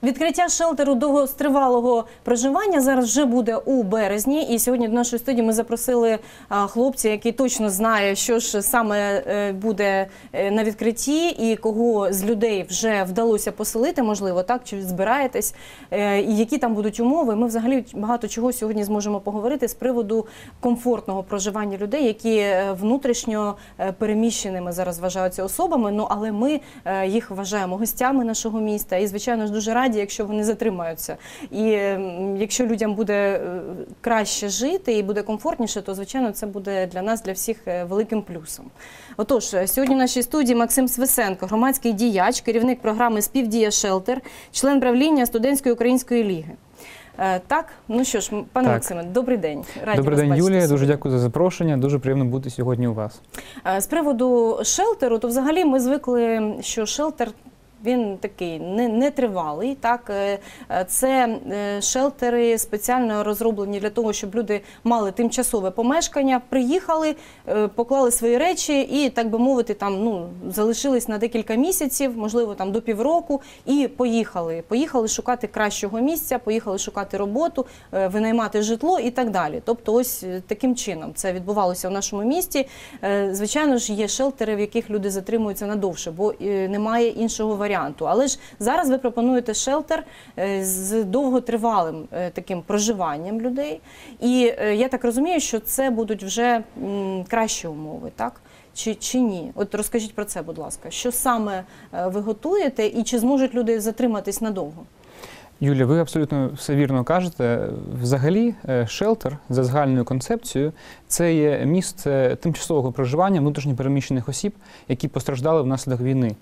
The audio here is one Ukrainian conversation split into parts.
Відкриття шелтеру довготривалого проживання зараз вже буде у березні. І сьогодні до нашої студії ми запросили хлопця, який точно знає, що ж саме буде на відкритті і кого з людей вже вдалося поселити, можливо, так, чи збираєтесь, і які там будуть умови. Ми взагалі багато чого сьогодні зможемо поговорити з приводу комфортного проживання людей, які внутрішньо переміщеними зараз вважаються особами, ну, але ми їх вважаємо гостями нашого міста і, звичайно ж, дуже раді, якщо вони затримаються. І якщо людям буде краще жити і буде комфортніше, то, звичайно, це буде для нас, для всіх великим плюсом. Отож, сьогодні в нашій студії Максим Свисенко, громадський діяч, керівник програми «Співдія Шелтер», член правління Студентської української ліги. Так, ну що ж, пане Максиме, добрий день. Добрий день, Юлія. Дуже дякую за запрошення. Дуже приємно бути сьогодні у вас. З приводу шелтеру, то взагалі ми звикли, що шелтер він такий нетривалий. Так? Це шелтери спеціально розроблені для того, щоб люди мали тимчасове помешкання, приїхали, поклали свої речі і, так би мовити, там, ну, залишились на декілька місяців, можливо, там, до півроку, і поїхали. Поїхали шукати кращого місця, поїхали шукати роботу, винаймати житло і так далі. Тобто ось таким чином це відбувалося в нашому місті. Звичайно ж, є шелтери, в яких люди затримуються надовше, бо немає іншого варіанту. Але ж зараз ви пропонуєте шелтер з довготривалим таким проживанням людей. І я так розумію, що це будуть вже кращі умови, так? Чи ні? От розкажіть про це, будь ласка. Що саме ви готуєте і чи зможуть люди затриматись надовго? Юлія, ви абсолютно все вірно кажете. Взагалі, шелтер за загальною концепцією – це є місце тимчасового проживання внутрішньо переміщених осіб, які постраждали внаслідок війни.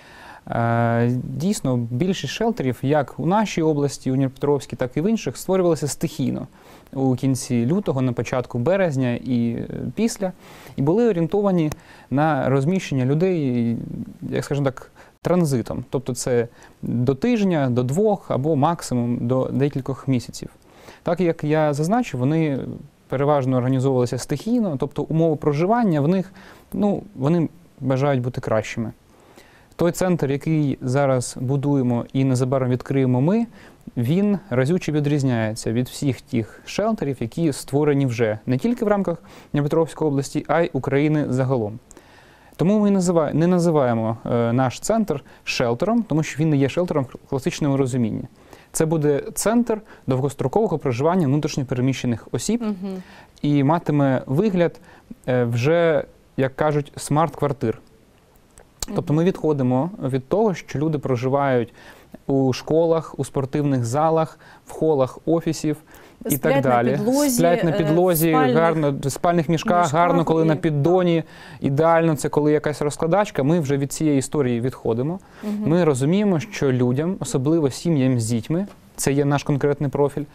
Дійсно, більшість шелтерів, як у нашій області, у Дніпропетровській, так і в інших, створювалися стихійно у кінці лютого, на початку березня і після, і були орієнтовані на розміщення людей, як скажімо так, транзитом. Тобто це до тижня, до двох або максимум до декількох місяців. Так, як я зазначив, вони переважно організовувалися стихійно, тобто умови проживання в них, ну, вони бажають бути кращими. Той центр, який зараз будуємо і незабаром відкриємо ми, він разюче відрізняється від всіх тих шелтерів, які створені вже не тільки в рамках Дніпропетровської області, а й України загалом. Тому ми не називаємо наш центр шелтером, тому що він не є шелтером в класичному розумінні. Це буде центр довгострокового проживання внутрішньо переміщених осіб і матиме вигляд вже, як кажуть, смарт-квартир. Тобто ми відходимо від того, що люди проживають у школах, у спортивних залах, в холах офісів і так далі. Сплять на підлозі, гарно, в спальних мішках, гарно, коли на піддоні. Ідеально це коли якась розкладачка. Ми вже від цієї історії відходимо. Ми розуміємо, що людям, особливо сім'ям з дітьми, це є наш конкретний профіль,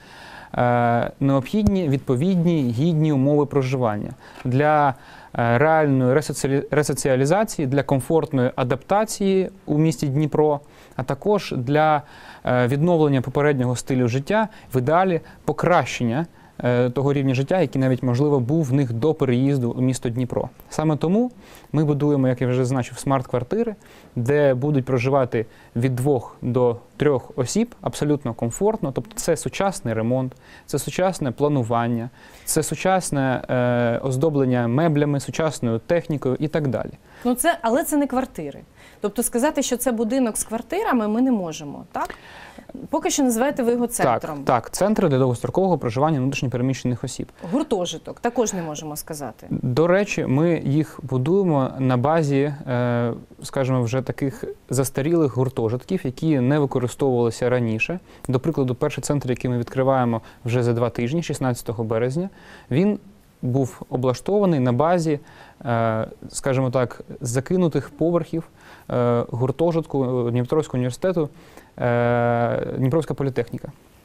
необхідні, відповідні, гідні умови проживання для реальної ресоціалізації, для комфортної адаптації у місті Дніпро, а також для відновлення попереднього стилю життя, в ідеалі покращення того рівня життя, який навіть, можливо, був в них до переїзду у місто Дніпро. Саме тому ми будуємо, як я вже зазначив, смарт-квартири, де будуть проживати від 2 до 3 осіб абсолютно комфортно. Тобто це сучасний ремонт, це сучасне планування, це сучасне оздоблення меблями, сучасною технікою і так далі. Ну але це не квартири. Тобто сказати, що це будинок з квартирами, ми не можемо, так? Поки що називаєте ви його центром. Так, центри для довгострокового проживання внутрішньо переміщених осіб. Гуртожиток також не можемо сказати. До речі, ми їх будуємо на базі, скажімо, вже таких застарілих гуртожитків, які не використовувалися раніше. До прикладу, перший центр, який ми відкриваємо вже за 2 тижні, 16 березня, він був облаштований на базі, скажімо так, закинутих поверхів гуртожитку Дніпропетровського університету Дніпровська політехніка.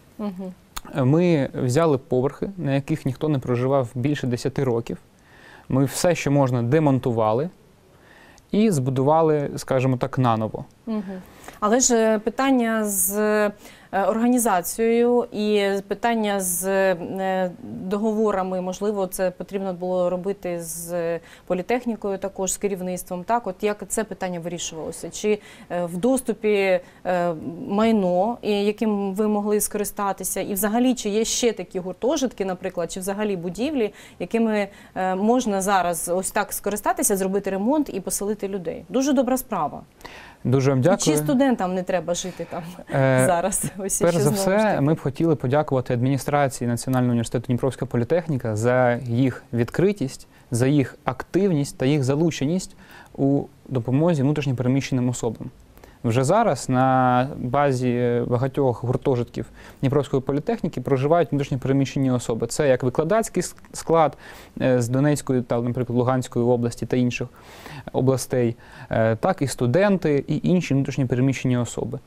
Ми взяли поверхи, на яких ніхто не проживав більше 10 років. Ми все, що можна, демонтували і збудували, скажімо так, наново. Але ж питання з організацією і питання з договорами, можливо, це потрібно було робити з політехнікою також, з керівництвом. Так, от як це питання вирішувалося? Чи в доступі майно, яким ви могли скористатися, і взагалі, чи є ще такі гуртожитки, наприклад, чи взагалі будівлі, якими можна зараз ось так скористатися, зробити ремонт і поселити людей? Дуже добра справа. Дуже вам дякую. І чи студентам не треба жити там зараз? Ось перш за все, ми б хотіли подякувати адміністрації Національного університету Дніпровська політехніка за їх відкритість, за їх активність та їх залученість у допомозі внутрішньо переміщеним особам. Вже зараз на базі багатьох гуртожитків Дніпровської політехніки проживають внутрішньо переміщені особи. Це як викладацький склад з Донецької та, наприклад, Луганської області та інших областей, так і студенти і інші внутрішньо переміщені особи.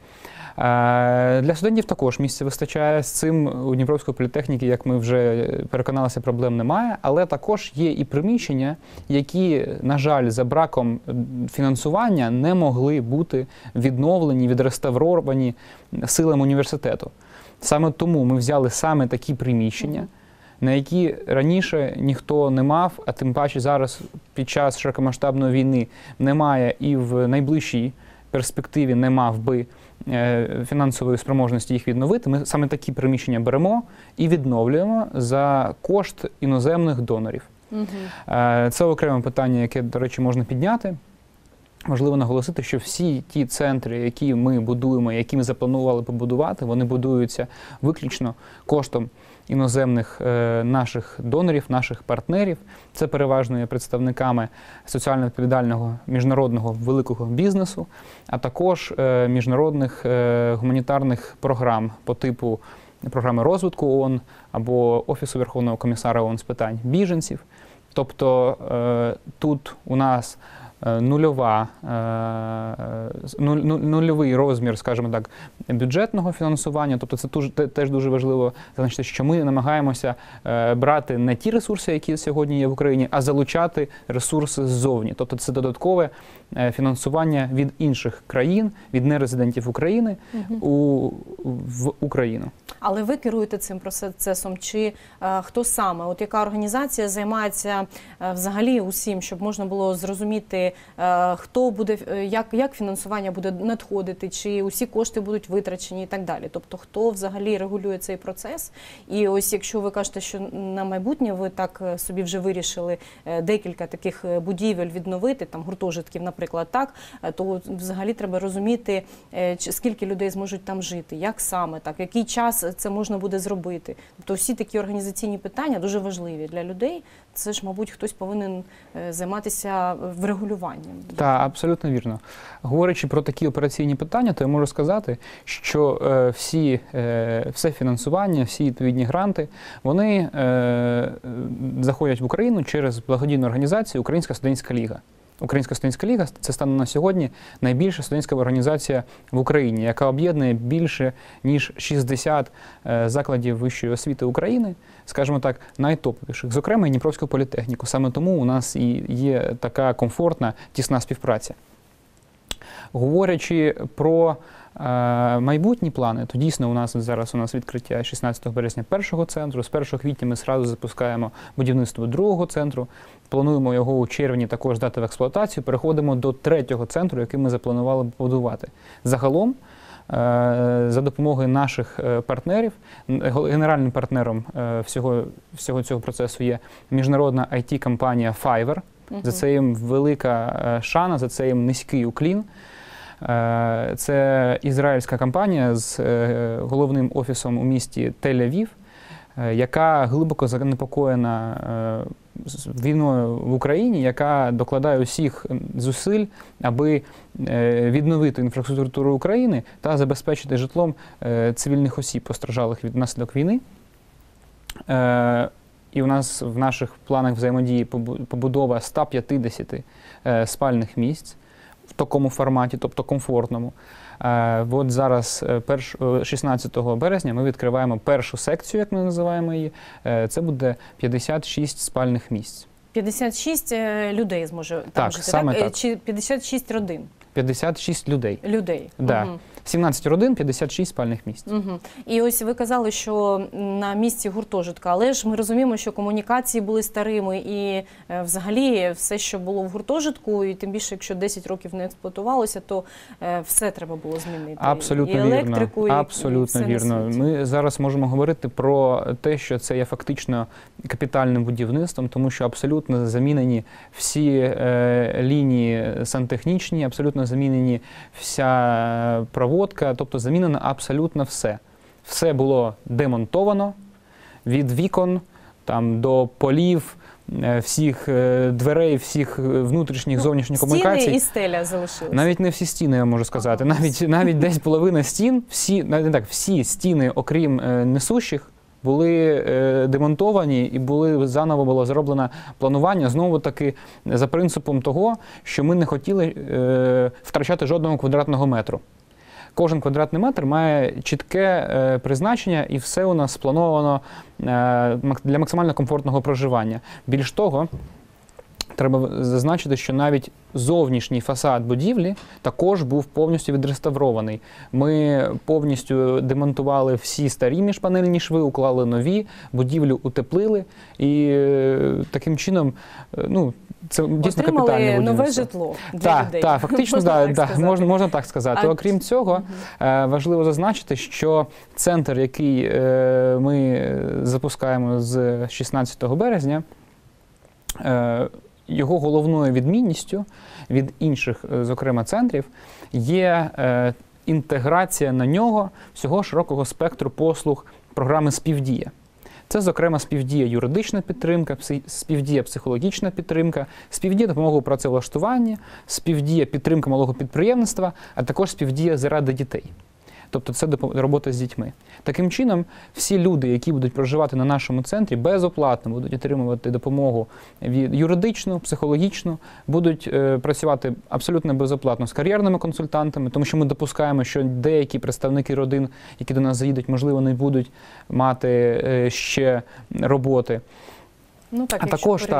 Для студентів також місця вистачає. З цим у Дніпровської політехніки, як ми вже переконалися, проблем немає. Але також є і приміщення, які, на жаль, за браком фінансування не могли бути відновлені, відреставровані силами університету. Саме тому ми взяли саме такі приміщення, на які раніше ніхто не мав, а тим паче зараз під час широкомасштабної війни немає і в найближчій перспективі не мав би фінансової спроможності їх відновити. Ми саме такі приміщення беремо і відновлюємо за кошт іноземних донорів. Це окреме питання, яке, до речі, можна підняти. Важливо наголосити, що всі ті центри, які ми будуємо, які ми запланували побудувати, вони будуються виключно коштом іноземних наших донорів, наших партнерів. Це переважно є представниками соціально відповідального міжнародного великого бізнесу, а також міжнародних гуманітарних програм по типу програми розвитку ООН або Офісу Верховного комісара ООН з питань біженців. Тобто тут у нас нульовий розмір, скажімо так, бюджетного фінансування. Тобто це теж дуже важливо зазначити, що ми намагаємося брати не ті ресурси, які сьогодні є в Україні, а залучати ресурси ззовні. Тобто це додаткове фінансування від інших країн, від нерезидентів України в Україну. Але ви керуєте цим процесом, чи хто саме? От яка організація займається взагалі усім, щоб можна було зрозуміти, хто буде, як фінансування буде надходити, чи усі кошти будуть витрачені і так далі. Тобто, хто взагалі регулює цей процес? І ось якщо ви кажете, що на майбутнє ви так собі вже вирішили декілька таких будівель відновити, там гуртожитків, наприклад, так, то взагалі треба розуміти, скільки людей зможуть там жити, як саме так, який час це можна буде зробити. Тобто всі такі організаційні питання дуже важливі для людей. Це ж, мабуть, хтось повинен займатися врегулюванням. Так, абсолютно вірно. Говорячи про такі операційні питання, то я можу сказати, що все фінансування, всі відповідні гранти, вони заходять в Україну через благодійну організацію «Українська студентська ліга». Українська студентська ліга – це станом на сьогодні найбільша студентська організація в Україні, яка об'єднує більше, ніж 60 закладів вищої освіти України, скажімо так, найтоповіших, зокрема і Дніпровську політехніку. Саме тому у нас і є така комфортна, тісна співпраця. Говорячи про майбутні плани, то дійсно зараз у нас відкриття 16 березня першого центру, з 1 квітня ми одразу запускаємо будівництво другого центру, плануємо його у червні також здати в експлуатацію, переходимо до третього центру, який ми запланували побудувати. Загалом, за допомогою наших партнерів, генеральним партнером всього цього процесу є міжнародна IT-компанія Fiverr. За це їм велика шана, за це їм низький уклін. Це ізраїльська компанія з головним офісом у місті Тель-Авів, яка глибоко занепокоєна війною в Україні, яка докладає усіх зусиль, аби відновити інфраструктуру України та забезпечити житлом цивільних осіб, постраждалих від наслідок війни. І у нас в наших планах взаємодії побудова 150 спальних місць в такому форматі, тобто комфортному. От зараз, 16 березня, ми відкриваємо першу секцію, як ми називаємо її. Це буде 56 спальних місць. 56 людей зможе там жити, саме так? Так. Чи 56 родин? 56 людей. Людей. Да. 17 родин, 56 спальних місць. І ось ви казали, що на місці гуртожитка, але ж ми розуміємо, що комунікації були старими і взагалі все, що було в гуртожитку, і тим більше, якщо 10 років не експлуатувалося, то все треба було змінити. Абсолютно і електрику, вірно. і Абсолютно все вірно. Ми зараз можемо говорити про те, що це є фактично капітальним будівництвом, тому що абсолютно замінені всі лінії сантехнічні, абсолютно замінені вся проводка, тобто замінено абсолютно все. Все було демонтовано від вікон там, до полів, всіх дверей, всіх внутрішніх, зовнішніх комунікацій. Стіни і стеля залишилися. Навіть не всі стіни, я можу сказати. Навіть десь половина стін, всі стіни, окрім несущих, були демонтовані і заново було зроблено планування, знову-таки за принципом того, що ми не хотіли втрачати жодного квадратного метру. Кожен квадратний метр має чітке призначення, і все у нас сплановано для максимально комфортного проживання. Більш того, треба зазначити, що навіть зовнішній фасад будівлі також був повністю відреставрований. Ми повністю демонтували всі старі міжпанельні шви, уклали нові, будівлю утеплили і таким чином, це дійсно капітальне будівництво. Нове житло для людей. Так, фактично, можна так сказати. Окрім цього, важливо зазначити, що центр, який ми запускаємо з 16 березня, його головною відмінністю від інших, зокрема, центрів, є інтеграція на нього всього широкого спектру послуг програми «Співдія». Це, зокрема, співдія юридична підтримка, співдія психологічна підтримка, співдія допомога у працевлаштуванні, співдія підтримка малого підприємництва, а також співдія заради дітей. Тобто це робота з дітьми. Таким чином, всі люди, які будуть проживати на нашому центрі, безоплатно будуть отримувати допомогу юридичну, психологічну, будуть працювати абсолютно безоплатно з кар'єрними консультантами, тому що ми допускаємо, що деякі представники родин, які до нас заїдуть, можливо, не будуть мати ще роботи. Так, а також,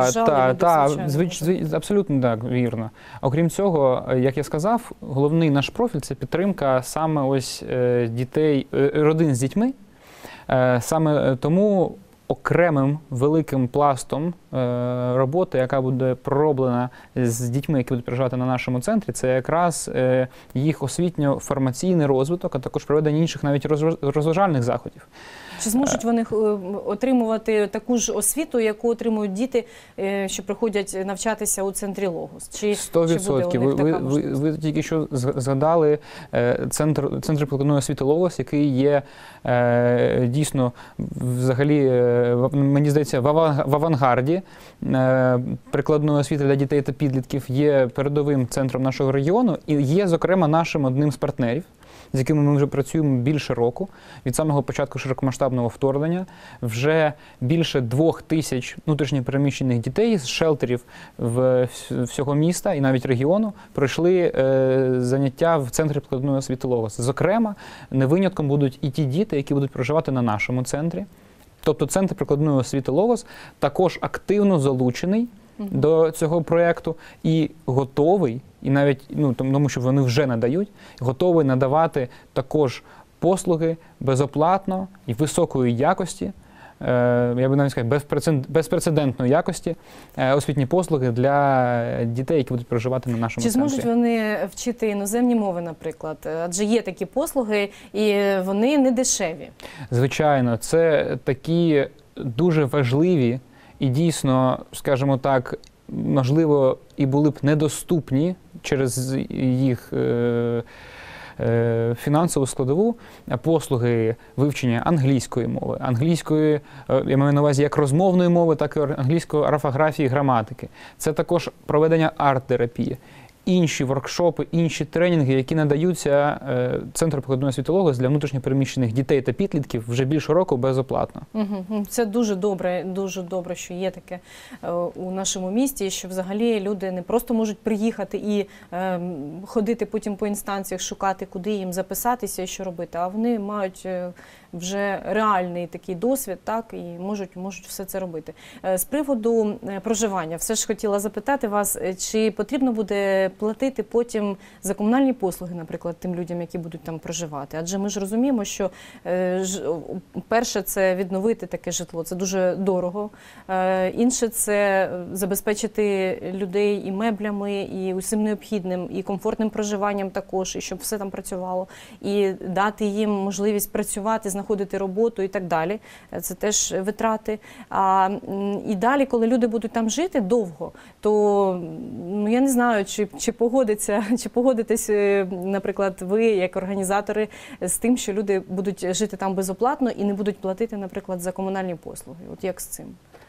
абсолютно так, вірно. Окрім цього, як я сказав, головний наш профіль – це підтримка саме ось дітей, родин з дітьми. Саме тому окремим великим пластом роботи, яка буде пророблена з дітьми, які будуть проживати на нашому центрі, це якраз їх освітньо-формаційний розвиток, а також проведення інших навіть розважальних заходів. Чи зможуть вони отримувати таку ж освіту, яку отримують діти, що приходять навчатися у центрі Логос? 100%. Ви тільки що згадали центр прикладної освіти Логос, який є дійсно взагалі, мені здається, в авангарді прикладної освіти для дітей та підлітків, є передовим центром нашого регіону і є, зокрема, нашим одним з партнерів, з якими ми вже працюємо більше року. Від самого початку широкомасштабного вторгнення вже більше 2000 внутрішньопереміщених дітей з шелтерів всього міста і навіть регіону пройшли заняття в центрі прикладної освіти Логос. Зокрема, не винятком будуть і ті діти, які будуть проживати на нашому центрі. Тобто центр прикладної освіти Логос також активно залучений до цього проєкту і готовий, і навіть, тому що вони вже надають, готовий надавати також послуги безоплатно і високої якості, я би навіть сказав, безпрецедентної якості освітні послуги для дітей, які будуть проживати на нашому центрі. Чи зможуть вони вчити іноземні мови, наприклад? Адже є такі послуги, і вони не дешеві. Звичайно, це такі дуже важливі і дійсно, скажімо так, можливо, і були б недоступні через їх фінансову складову послуги вивчення англійської мови, я маю на увазі як розмовної мови, так і англійської орфографії, граматики. Це також проведення арт-терапії, інші воркшопи, інші тренінги, які надаються Центру прикладної освіти Логос для внутрішньопереміщених дітей та підлітків вже більше року безоплатно. Це дуже добре, що є таке у нашому місті, що взагалі люди не просто можуть приїхати і ходити потім по інстанціях, шукати, куди їм записатися і що робити, а вони мають вже реальний такий досвід, так, і можуть все це робити. З приводу проживання, все ж хотіла запитати вас, чи потрібно буде платити потім за комунальні послуги, наприклад, тим людям, які будуть там проживати? Адже ми ж розуміємо, що перше – це відновити таке житло, це дуже дорого. Інше – це забезпечити людей і меблями, і усім необхідним, і комфортним проживанням також, і щоб все там працювало, і дати їм можливість працювати, знаходити роботу і так далі. Це теж витрати. І далі, коли люди будуть там жити довго, то я не знаю, чи погодитесь, наприклад, ви, як організатори, з тим, що люди будуть жити там безоплатно і не будуть платити, наприклад, за комунальні послуги. От як з цим?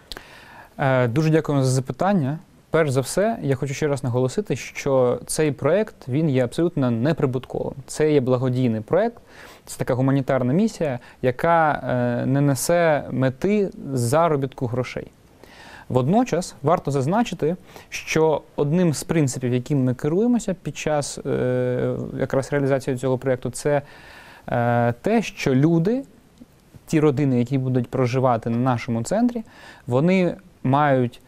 Дуже дякуємо за запитання. Перш за все, я хочу ще раз наголосити, що цей проєкт, він є абсолютно неприбутковим. Це є благодійний проєкт, це така гуманітарна місія, яка не несе мети заробітку грошей. Водночас, варто зазначити, що одним з принципів, яким ми керуємося під час якраз реалізації цього проєкту, це те, що люди, ті родини, які будуть проживати на нашому центрі, вони мають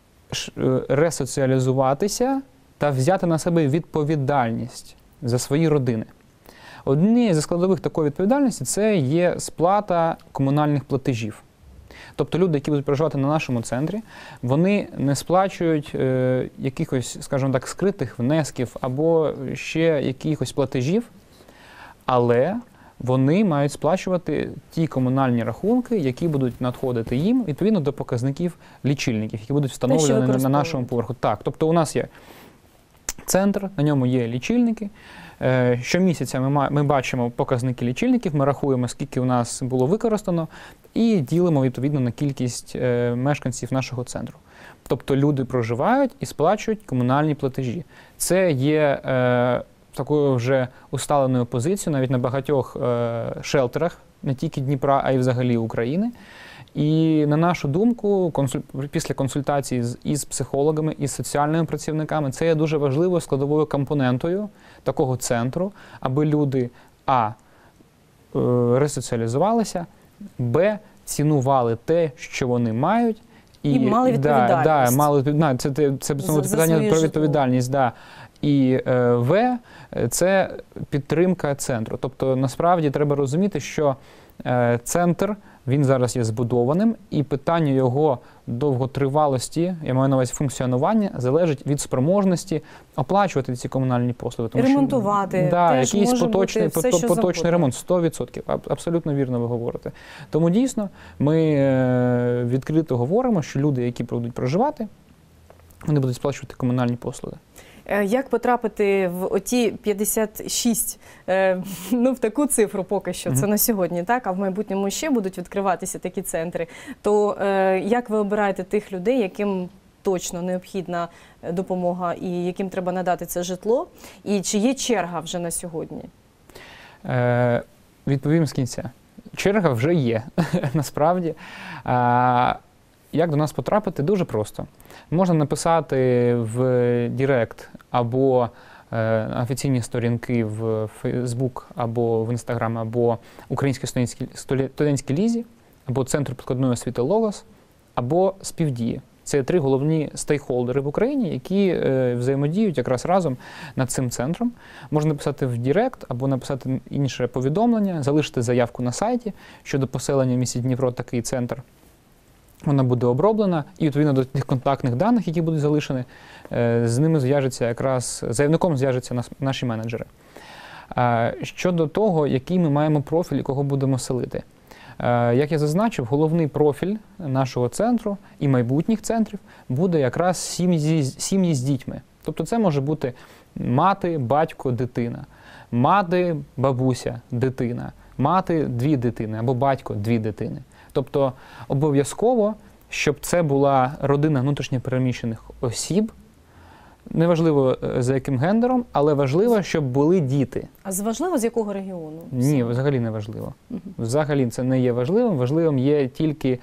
ресоціалізуватися та взяти на себе відповідальність за свої родини. Однією зі складових такої відповідальності – це є сплата комунальних платежів. Тобто люди, які будуть проживати на нашому центрі, вони не сплачують якихось, скажімо так, скритих внесків або ще якихось платежів, але вони мають сплачувати ті комунальні рахунки, які будуть надходити їм відповідно до показників лічильників, які будуть встановлені на нашому поверху. Так, тобто у нас є центр, на ньому є лічильники. Щомісяця ми бачимо показники лічильників, ми рахуємо, скільки у нас було використано, і ділимо відповідно на кількість мешканців нашого центру. Тобто люди проживають і сплачують комунальні платежі. Це є такою вже усталеною позицією навіть на багатьох шелтерах, не тільки Дніпра, а й взагалі України. І на нашу думку, після консультацій із психологами, із соціальними працівниками, це є дуже важливою складовою компонентою такого центру, аби люди ресоціалізувалися, цінували те, що вони мають, і мали відповідальність. Це питання про відповідальність. І це підтримка центру. Тобто, насправді, треба розуміти, що центр, він зараз є збудованим, і питання його довготривалості, я маю на увазі функціонування, залежить від спроможності оплачувати ці комунальні послуги. Тому ремонтувати. Якийсь поточний ремонт, 100%. Абсолютно вірно ви говорите. Тому дійсно ми відкрито говоримо, що люди, які будуть проживати, вони будуть сплачувати комунальні послуги. Як потрапити в оті 56, в таку цифру поки що, це на сьогодні, так, а в майбутньому ще будуть відкриватися такі центри, то як ви обираєте тих людей, яким точно необхідна допомога і яким треба надати це житло, і чи є черга вже на сьогодні? Відповім з кінця. Черга вже є, насправді. Як до нас потрапити? Дуже просто. Можна написати в Директ або на офіційні сторінки в Facebook, або в Instagram, або Українській студентській лізі, або Центру підкладної освіти «Логос», або «Співдії». Це 3 головні стейкхолдери в Україні, які взаємодіють якраз разом над цим центром. Можна написати в Директ або написати інше повідомлення, залишити заявку на сайті щодо поселення в місті Дніпро такий центр. Вона буде оброблена, і відповідно до тих контактних даних, які будуть залишені, з ними зв'яжеться якраз, заявником зв'яжуться наші менеджери. Щодо того, який ми маємо профіль і кого будемо селити. Як я зазначив, головний профіль нашого центру і майбутніх центрів буде якраз сім'ї з дітьми. Тобто це може бути мати, батько, дитина, мати, бабуся, дитина, мати 2 дитини або батько 2 дитини. Тобто обов'язково, щоб це була родина внутрішньо переміщених осіб, неважливо за яким гендером, але важливо, щоб були діти. А важливо, з якого регіону? Ні, взагалі не важливо. Взагалі це не є важливим. Важливим є тільки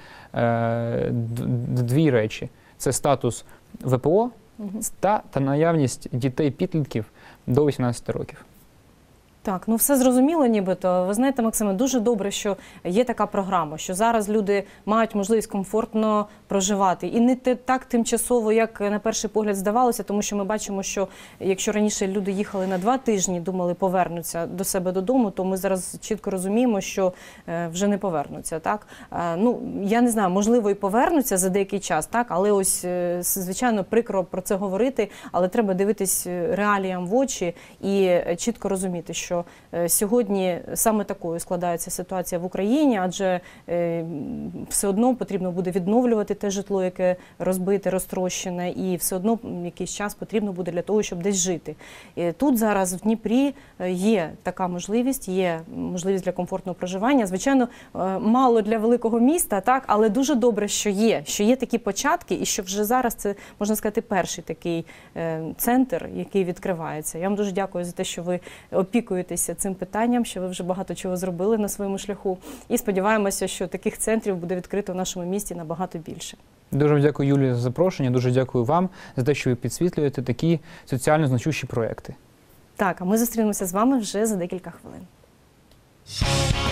2 речі. Це статус ВПО та наявність дітей-підлітків до 18 років. Так, ну все зрозуміло нібито. Ви знаєте, Максиме, дуже добре, що є така програма, що зараз люди мають можливість комфортно проживати. І не так тимчасово, як на перший погляд здавалося, тому що ми бачимо, що якщо раніше люди їхали на 2 тижні, думали повернуться до себе додому, то ми зараз чітко розуміємо, що вже не повернуться. Так? Ну, я не знаю, можливо і повернуться за деякий час, так? Але ось, звичайно, прикро про це говорити, але треба дивитись реаліям в очі і чітко розуміти, що сьогодні саме такою складається ситуація в Україні, адже все одно потрібно буде відновлювати те житло, яке розбите, розтрощене, і все одно якийсь час потрібно буде для того, щоб десь жити. І тут зараз в Дніпрі є така можливість, є можливість для комфортного проживання. Звичайно, мало для великого міста, так, але дуже добре, що є такі початки, і що вже зараз це, можна сказати, перший такий центр, який відкривається. Я вам дуже дякую за те, що ви опікуєтеся цим питанням, що ви вже багато чого зробили на своєму шляху. І сподіваємося, що таких центрів буде відкрито в нашому місті набагато більше. Дуже дякую, Юлії, за запрошення. Дуже дякую вам за те, що ви підсвітлюєте такі соціально значущі проекти. Так, а ми зустрінемося з вами вже за декілька хвилин.